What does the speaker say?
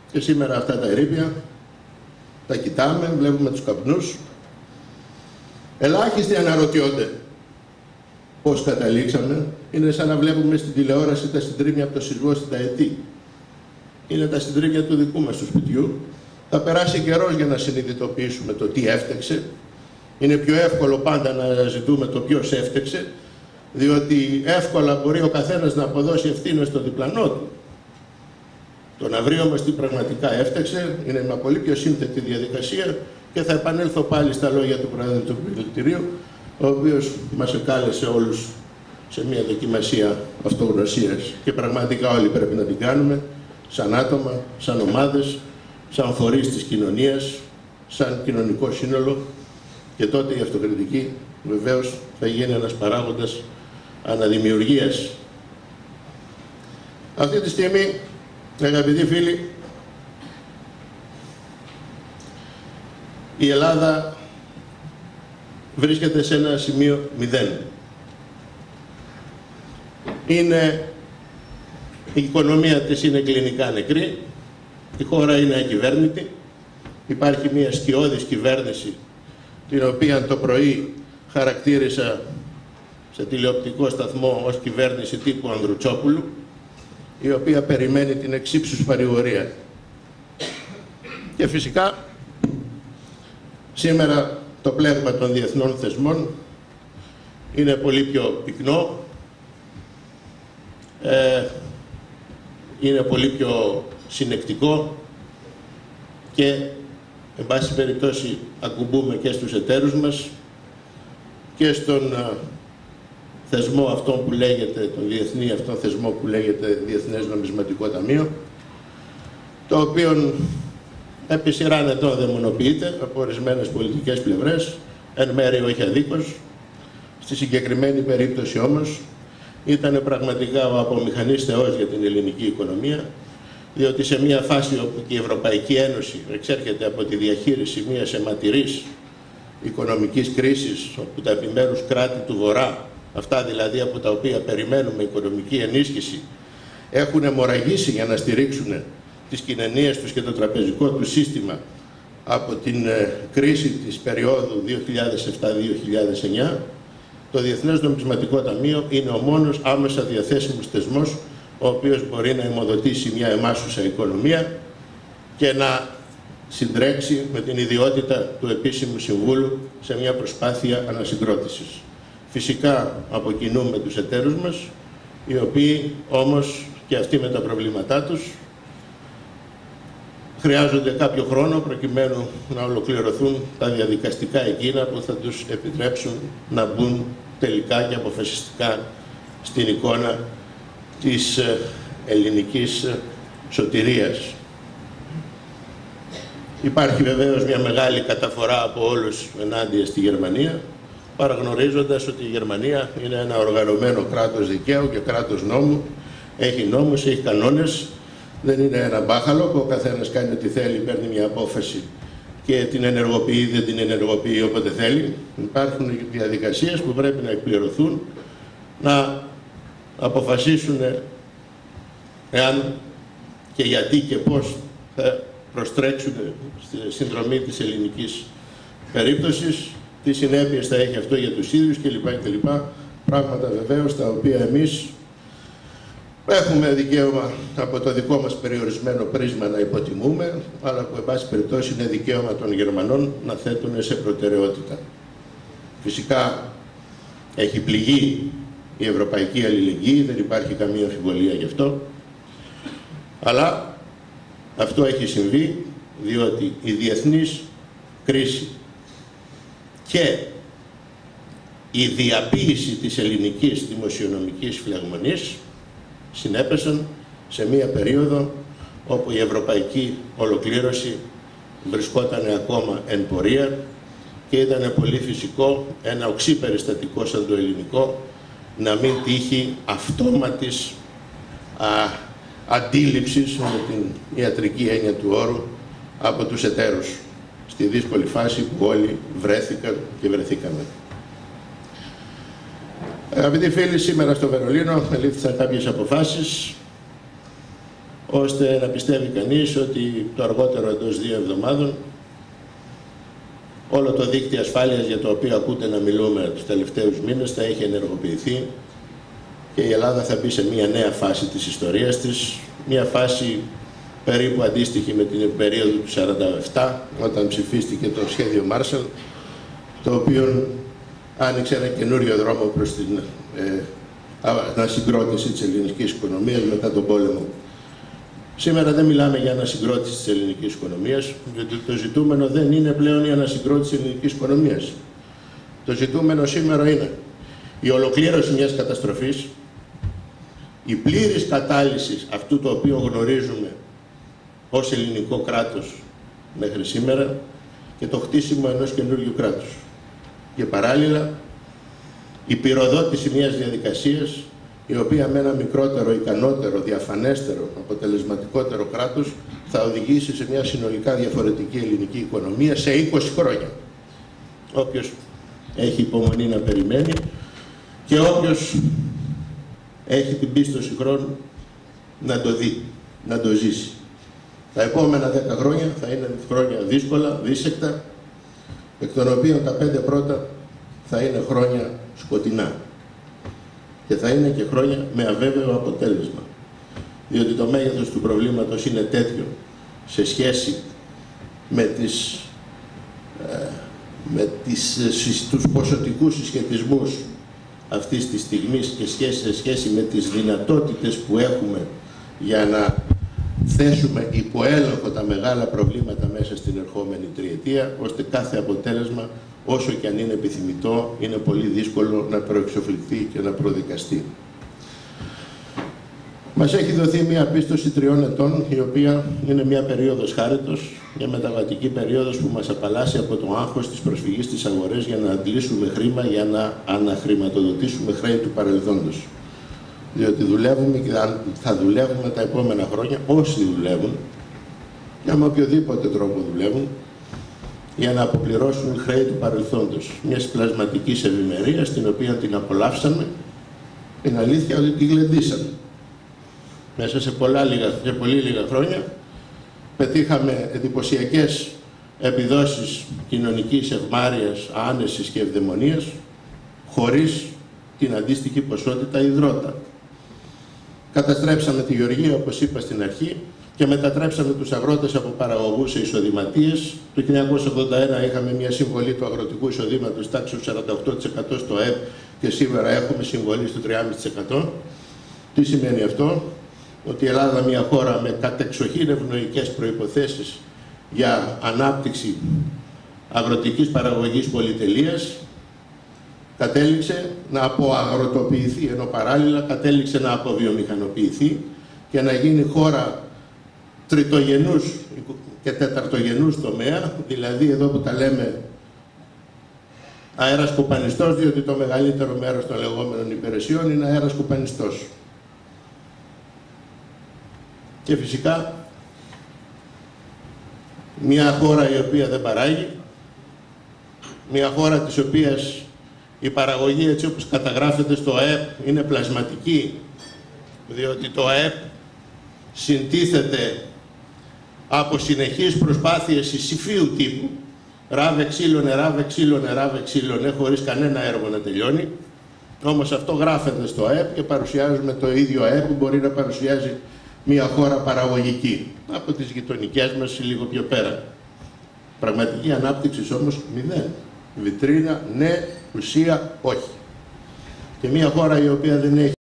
Και σήμερα αυτά τα ερείπια τα κοιτάμε, βλέπουμε τους καπνούς. Ελάχιστοι αναρωτιόνται πώς καταλήξαμε. Είναι σαν να βλέπουμε στην τηλεόραση τα συντρίμμια από το σεισμό στην Ταετή. Είναι τα συντρίμμια του δικού μας του σπιτιού. Θα περάσει καιρός για να συνειδητοποιήσουμε το τι έφτεξε. Είναι πιο εύκολο πάντα να ζητούμε το ποιος έφτεξε, διότι εύκολα μπορεί ο καθένας να αποδώσει ευθύνες στο διπλανό του. Το να βρει όμως τι πραγματικά έφτεξε είναι μια πολύ πιο σύνθετη διαδικασία και θα επανέλθω πάλι στα λόγια του Πρόεδρου του Επιμελητηρίου, ο οποίος μας εκάλεσε όλους σε μια δοκιμασία αυτογνωσίας και πραγματικά όλοι πρέπει να την κάνουμε σαν άτομα, σαν ομάδες, σαν φορείς της κοινωνίας, σαν κοινωνικό σύνολο, και τότε η αυτοκριτική βεβαίως θα γίνει ένας παράγοντας αναδημιουργίας. Αυτή τη στιγμή, αγαπητοί φίλοι, η Ελλάδα βρίσκεται σε ένα σημείο 0. Η οικονομία της είναι κλινικά νεκρή, η χώρα είναι ακυβέρνητη, υπάρχει μια σκιώδης κυβέρνηση, την οποία το πρωί χαρακτήρισα σε τηλεοπτικό σταθμό ως κυβέρνηση τύπου Ανδρουτσόπουλου, η οποία περιμένει την εξύψους παρηγορία. Και φυσικά, σήμερα το πλέγμα των διεθνών θεσμών είναι πολύ πιο πυκνό, είναι πολύ πιο συνεκτικό και, εν πάση περιπτώσει, ακουμπούμε και στους εταίρους μας και στον θεσμό αυτόν που λέγεται, τον διεθνή αυτόν θεσμό που λέγεται Διεθνές Νομισματικό Ταμείο, το οποίο επί σειράν ετών δαιμονοποιείται από ορισμένες πολιτικές πλευρές, εν μέρει όχι αδίκως. Στη συγκεκριμένη περίπτωση όμως ήταν πραγματικά ο απομηχανής θεός για την ελληνική οικονομία, διότι σε μια φάση όπου και η Ευρωπαϊκή Ένωση εξέρχεται από τη διαχείριση μιας αιματηρής οικονομικής κρίσης, όπου τα επιμέρους κράτη του Βορρά, αυτά δηλαδή από τα οποία περιμένουμε οικονομική ενίσχυση, έχουν αιμορραγήσει για να στηρίξουν τις κοινωνίες τους και το τραπεζικό του σύστημα από την κρίση της περίοδου 2007-2009, το Διεθνές Νομισματικό Ταμείο είναι ο μόνος άμεσα διαθέσιμος θεσμός ο οποίος μπορεί να αιμοδοτήσει μια εμάσουσα οικονομία και να συντρέξει με την ιδιότητα του επίσημου συμβούλου σε μια προσπάθεια ανασυγκρότησης. Φυσικά αποκοινούμε τους εταίρους μας, οι οποίοι όμως και αυτοί με τα προβλήματά τους χρειάζονται κάποιο χρόνο προκειμένου να ολοκληρωθούν τα διαδικαστικά εκείνα που θα τους επιτρέψουν να μπουν τελικά και αποφασιστικά στην εικόνα της ελληνικής σωτηρίας. Υπάρχει βεβαίως μια μεγάλη καταφορά από όλους ενάντια στη Γερμανία, παραγνωρίζοντας ότι η Γερμανία είναι ένα οργανωμένο κράτος δικαίου και κράτος νόμου, έχει νόμους, έχει κανόνες, δεν είναι ένα μπάχαλο που ο καθένας κάνει ό,τι θέλει, παίρνει μια απόφαση και την ενεργοποιεί, δεν την ενεργοποιεί όποτε θέλει. Υπάρχουν διαδικασίες που πρέπει να εκπληρωθούν, να αποφασίσουν εάν και γιατί και πώς θα προστρέξουν στη συνδρομή της ελληνικής περίπτωσης, τι συνέπειες θα έχει αυτό για τους ίδιους κλπ. Πράγματα βεβαίως τα οποία εμείς έχουμε δικαίωμα από το δικό μας περιορισμένο πρίσμα να υποτιμούμε, αλλά που εν πάση περιπτώσει είναι δικαίωμα των Γερμανών να θέτουν σε προτεραιότητα. Φυσικά έχει πληγεί η ευρωπαϊκή αλληλεγγύη, δεν υπάρχει καμία αμφιβολία γι' αυτό, αλλά αυτό έχει συμβεί διότι η διεθνής κρίση και η διαποίηση της ελληνικής δημοσιονομικής φλεγμονής συνέπεσαν σε μία περίοδο όπου η ευρωπαϊκή ολοκλήρωση βρισκόταν ακόμα εν πορεία και ήταν πολύ φυσικό ένα οξύ περιστατικό σαν το ελληνικό να μην τύχει αυτόματης αντίληψης με την ιατρική έννοια του όρου από τους εταίρους στη δύσκολη φάση που όλοι βρέθηκαν και βρεθήκαμε. Αγαπητοί φίλοι, σήμερα στο Βερολίνο ελήφθησαν κάποιες αποφάσεις ώστε να πιστεύει κανείς ότι το αργότερο εντός 2 εβδομάδων όλο το δίκτυο ασφάλειας για το οποίο ακούτε να μιλούμε τους τελευταίους μήνες θα έχει ενεργοποιηθεί και η Ελλάδα θα μπει σε μια νέα φάση της ιστορίας της, μια φάση περίπου αντίστοιχη με την περίοδο του 1947, όταν ψηφίστηκε το σχέδιο Μάρσαλ, το οποίο άνοιξε ένα καινούριο δρόμο προς την ανασυγκρότηση της ελληνικής οικονομίας μετά τον πόλεμο. Σήμερα δεν μιλάμε για ανασυγκρότηση της ελληνικής οικονομίας, γιατί το ζητούμενο δεν είναι πλέον η ανασυγκρότηση της ελληνικής οικονομίας. Το ζητούμενο σήμερα είναι η ολοκλήρωση μιας καταστροφής, η πλήρης κατάλυση αυτού το οποίο γνωρίζουμε ως ελληνικό κράτος μέχρι σήμερα και το χτίσιμο ενός καινούριου κράτους. Και παράλληλα, η πυροδότηση μιας διαδικασίας η οποία με ένα μικρότερο, ικανότερο, διαφανέστερο, αποτελεσματικότερο κράτος θα οδηγήσει σε μια συνολικά διαφορετική ελληνική οικονομία σε 20 χρόνια. Όποιος έχει υπομονή να περιμένει και όποιος έχει την πίστοση χρόνου να το δει, να το ζήσει. Τα επόμενα 10 χρόνια θα είναι χρόνια δύσκολα, δίσεκτα, εκ των οποίων τα 5 πρώτα θα είναι χρόνια σκοτεινά. Και θα είναι και χρόνια με αβέβαιο αποτέλεσμα. Διότι το μέγεθος του προβλήματος είναι τέτοιο σε σχέση με τους ποσοτικούς συσχετισμούς αυτής της στιγμής και σε σχέση με τις δυνατότητες που έχουμε για να θέσουμε υπό έλεγχο τα μεγάλα προβλήματα μέσα στην ερχόμενη τριετία, ώστε κάθε αποτέλεσμα, όσο και αν είναι επιθυμητό, είναι πολύ δύσκολο να προεξοφληθεί και να προδικαστεί. Μας έχει δοθεί μια πίστοση 3 ετών, η οποία είναι μια περίοδος χάριτος, μια μεταβατική περίοδος που μας απαλλάσσει από το άγχος της προσφυγής στις αγορές για να αντλήσουμε χρήμα, για να αναχρηματοδοτήσουμε χρέη του παρελθόντος. Διότι δουλεύουμε και θα δουλεύουμε τα επόμενα χρόνια, όσοι δουλεύουν, και με οποιοδήποτε τρόπο δουλεύουν, για να αποπληρώσουν χρέη του παρελθόντος. Μιας πλασματικής ευημερίας, την οποία την απολαύσαμε, την αλήθεια ότι τη γλεντήσαμε. Μέσα σε πολύ λίγα χρόνια πετύχαμε εντυπωσιακές επιδόσεις κοινωνικής ευμάρειας, άνεσης και ευδαιμονίας, χωρίς την αντίστοιχη ποσότητα υδρότα. Καταστρέψαμε τη γεωργία, όπως είπα στην αρχή, και μετατρέψαμε τους αγρότες από παραγωγούς σε εισοδηματίες. Το 1981 είχαμε μια συμβολή του αγροτικού εισοδήματος τάξης 48% στο ΑΕΠ και σήμερα έχουμε συμβολή στο 3,5%. Τι σημαίνει αυτό? Ότι η Ελλάδα, μια χώρα με κατεξοχήν ευνοϊκές προϋποθέσεις για ανάπτυξη αγροτικής παραγωγής πολυτελείας, κατέληξε να αποαγροτοποιηθεί, ενώ παράλληλα κατέληξε να αποβιομηχανοποιηθεί και να γίνει χώρα τριτογενούς και τεταρτογενούς τομέα, δηλαδή εδώ που τα λέμε αέρας κοπανιστός, διότι το μεγαλύτερο μέρος των λεγόμενων υπηρεσιών είναι αέρας κοπανιστός. Και φυσικά μια χώρα η οποία δεν παράγει, μια χώρα της οποίας η παραγωγή, έτσι όπως καταγράφεται στο ΑΕΠ, είναι πλασματική, διότι το ΑΕΠ συντίθεται από συνεχείς προσπάθειες συσυφίου τύπου, ράβε ξύλωνε, ράβε ξύλωνε, ράβε ξύλωνε, χωρίς κανένα έργο να τελειώνει. Όμως αυτό γράφεται στο ΑΕΠ και παρουσιάζουμε το ίδιο ΑΕΠ που μπορεί να παρουσιάζει μια χώρα παραγωγική, από τις γειτονικές μας λίγο πιο πέρα. Πραγματική ανάπτυξη όμως 0. Βιτρίνα ναι, ουσία όχι. Και μια χώρα η οποία δεν έχει